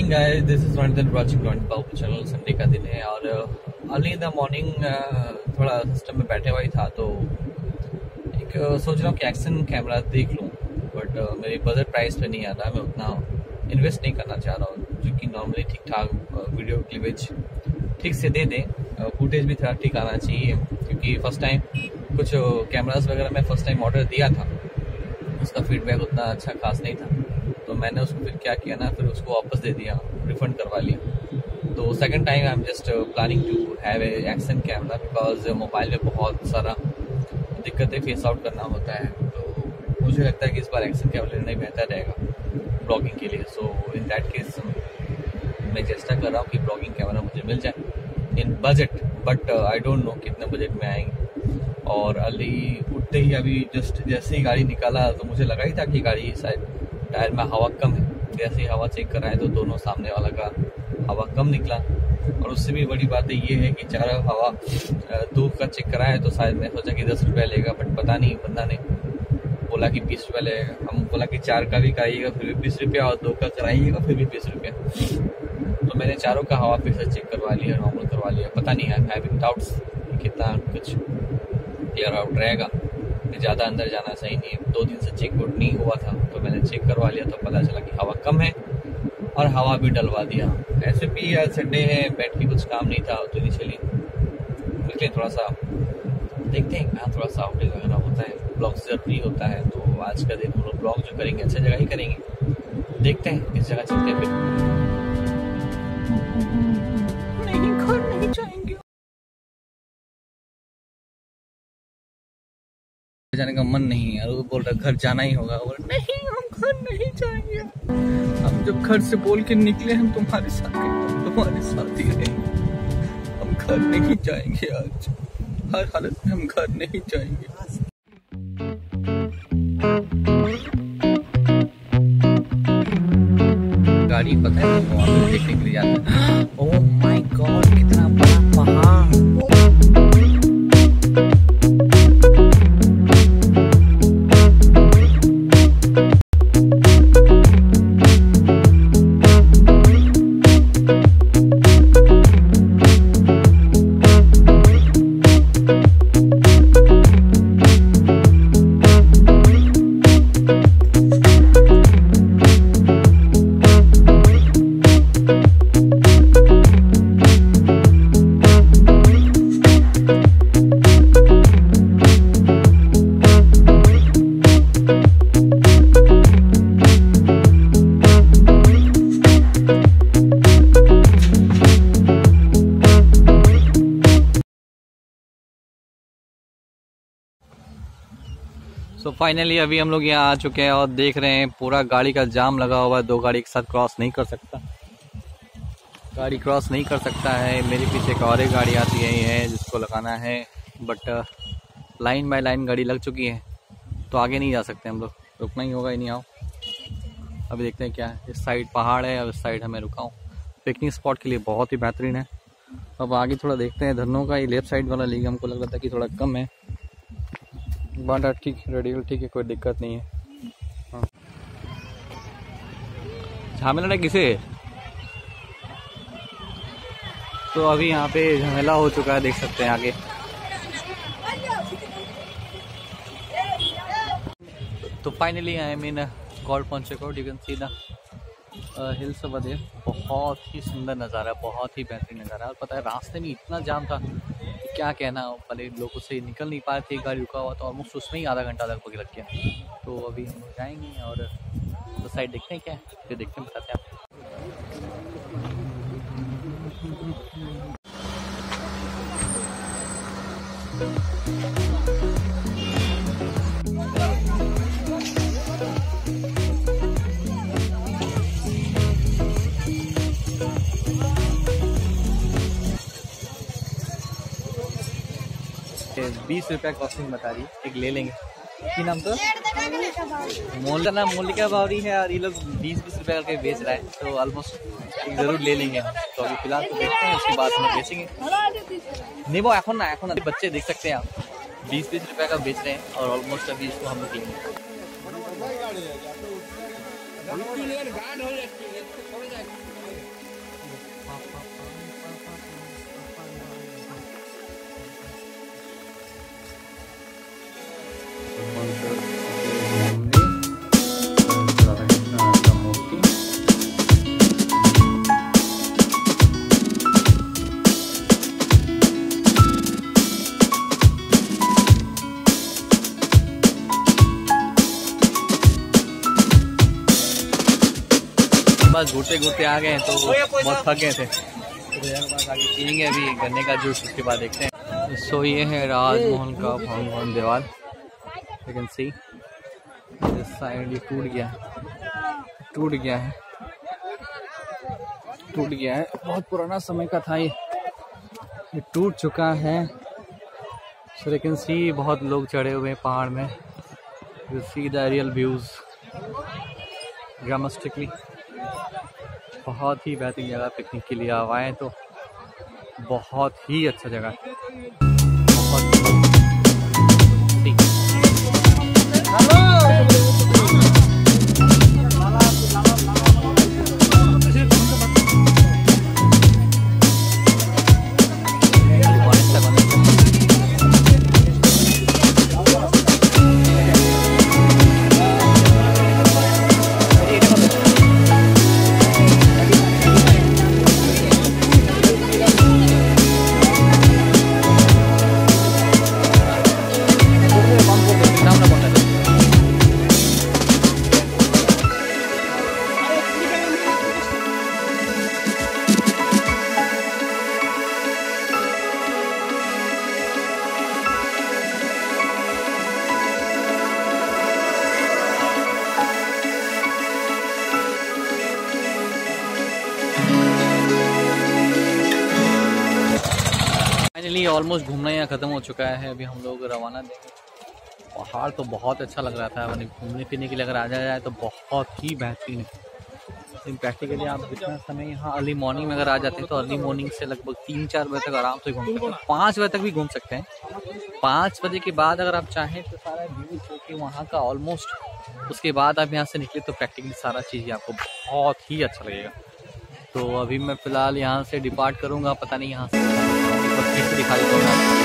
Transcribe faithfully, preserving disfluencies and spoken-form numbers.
Morning guys, this is Ronit and watching Ronit Babu channel. Sunday का दिन है और अर्ली इन द मॉर्निंग थोड़ा सिस्टम में बैठे हुआ ही था, तो एक सोच रहा हूँ कि एक्शन कैमरा देख लूँ, बट मेरी बजट प्राइस पे नहीं आता। मैं उतना इन्वेस्ट नहीं करना चाह रहा हूँ, जो कि नॉर्मली ठीक ठाक वीडियो क्लिपेज ठीक से दे दें, फुटेज भी थोड़ा ठीक आना चाहिए। क्योंकि फर्स्ट टाइम कुछ कैमरास वगैरह मैं फर्स्ट टाइम ऑर्डर दिया था, उसका फीडबैक उतना अच्छा खास नहीं था, तो मैंने उसको फिर क्या किया ना, फिर उसको वापस दे दिया, रिफंड करवा लिया। तो second time I am just planning to have a action camera, because mobile में बहुत सारा दिक्कतें फेस आउट करना होता है। तो मुझे लगता है कि इस बार एक्शन कैमरा लेना ही बेहतर रहेगा ब्लॉगिंग के लिए। सो इन दैट केस मैं चेष्टा कर रहा हूँ कि ब्लॉगिंग कैमरा मुझे मिल जाए in budget, but I don't know कितने बजट में आएंगे। और अली उठते ही अभी जस्ट जैसे ही गाड़ी निकाला तो मुझे लगा ही था कि गाड़ी शायद टायर में हवा कम है। जैसे ही हवा चेक कराए तो दोनों सामने वाला का हवा कम निकला, और उससे भी बड़ी बात ये है कि चारों हवा दो का चेक कराया तो शायद मैं सोचा कि दस रुपया लेगा, बट पता नहीं, बंदा ने बोला कि बीस रुपया लेगा। हम बोला कि चार का भी कराइएगा फिर भी बीस रुपया, और दो का कराइएगा फिर भी बीस रुपया। तो मैंने चारों का हवा फिर से चेक करवा लिया, नॉर्मल करवा लिया। पता नहीं है, हैविंग डाउट्स कितना कुछ क्लियर आउट रहेगा। ज़्यादा अंदर जाना सही नहीं है, दो दिन से चेक आउट नहीं हुआ था, तो मैंने चेक करवा लिया तो पता चला कि हवा कम है, और हवा भी डलवा दिया। ऐसे भी आज संडे है, बैठ के कुछ काम नहीं था, तो इनिशियली निकले थोड़ा सा देखते हैं कहाँ थोड़ा सा आउटिंग वगैरह होता है, ब्लॉग जरूरी होता है। तो आज का दिन हम लोग ब्लॉग जो करेंगे अच्छी जगह ही करेंगे, देखते हैं किस जगह चलते हैं। फिर नहीं, घर नहीं जाएंगे, जाने का मन नहीं है। और वो बोल रहा घर जाना ही होगा, बोल नहीं हम घर नहीं जाएंगे। हम जब घर से बोल के निकले हम तुम्हारे साथ हम तुम्हारे साथ ही रहेंगे, हम घर नहीं जाएंगे। आज हर हालत में हम घर नहीं जाएंगे। गाड़ी पता है वहाँ देखने के लिए जाता है। ओह माय गॉड, कितना बड़ा पहाड़। सो so फाइनली अभी हम लोग यहाँ आ चुके हैं और देख रहे हैं पूरा गाड़ी का जाम लगा हुआ है। दो गाड़ी एक साथ क्रॉस नहीं कर सकता, गाड़ी क्रॉस नहीं कर सकता है। मेरे पीछे एक और एक गाड़ी आती है, है जिसको लगाना है, बट लाइन बाय लाइन गाड़ी लग चुकी है, तो आगे नहीं जा सकते हम लोग, रुकना ही होगा। इन्हीं आओ अभी देखते हैं क्या है। इस साइड पहाड़ है और इस साइड हमें रुका हूँ। पिकनिक स्पॉट के लिए बहुत ही बेहतरीन है। अब आगे थोड़ा देखते हैं। धरनों का ये लेफ्ट साइड वाला लीग हमको लग रहा था कि थोड़ा कम है, बाटा ठीक रेडियल ठीक है, कोई दिक्कत नहीं है। हाँ, झमेला किसे? तो अभी यहाँ पे झमेला हो चुका है, देख सकते हैं आगे। तो finally I am in Garpanchkot. You can see the hills over there. बहुत ही सुंदर नज़ारा, बहुत ही बेहतरीन नज़ारा। और पता है रास्ते में इतना जाम था कि क्या कहना, पहले लोग उससे निकल नहीं पाए थे, गाड़ी रुका हुआ था, ऑलमोस्ट उसमें ही आधा घंटा लगभग लग गया। तो अभी हम जाएंगे और तो साइड देखते हैं क्या है, फिर देखते हैं, बताते हैं आपको। बीस रुपया कॉस्टिंग बता रही है, एक ले लेंगे। की नाम तो मोल का नाम मोलिका बावरी है, और ये लोग बीस बीस रुपया करके बेच रहा है, तो ऑलमोस्ट एक जरूर ले लेंगे। तो अभी फिलहाल तो देखते हैं, उसके बाद हम बेचेंगे। नहीं वो এখন ना এখন अभी बच्चे देख सकते हैं आप, बीस बीस रुपया का बेच रहे हैं, और ऑलमोस्ट अभी इसको हम लोग लेंगे। पास घूरते घूरते आ गए तो बहुत थक गए थे, तो भैया के पास आगे पियेंगे अभी गन्ने का जूस, उसके बाद देखते हैं। सो ये है राजमहल का भवन दीवार, you can see this side. ये टूट गया टूट गया है टूट गया है बहुत पुराना समय का था ये ये टूट चुका है। सो यू कैन सी बहुत लोग चढ़े हुए हैं पहाड़ में, you see the aerial views dramatically. बहुत ही बेहतरीन जगह पिकनिक के लिए आप आए तो बहुत ही अच्छा जगह है। फाइनली ऑलमोस्ट घूमना यहाँ ख़त्म हो चुका है, अभी हम लोग रवाना देंगे। पहाड़ तो बहुत अच्छा लग रहा था, मैंने घूमने फिरने के लिए अगर आ जाए तो बहुत ही बेहतरीन है। लेकिन प्रैक्टिकली आप जितना समय यहाँ अर्ली मॉर्निंग में अगर आ जाते हैं तो अर्ली मॉर्निंग से लगभग तीन चार बजे तक आराम से घूम सकते हैं, पाँच बजे तक भी घूम सकते हैं। पाँच बजे के बाद अगर आप चाहें तो सारा व्यू जो कि वहाँ का ऑलमोस्ट, उसके बाद आप यहाँ से निकले तो प्रैक्टिकली सारा चीज़ आपको बहुत ही अच्छा लगेगा। तो अभी मैं फ़िलहाल यहाँ से डिपार्ट करूँगा, पता नहीं यहाँ से दिखाई दूँगा।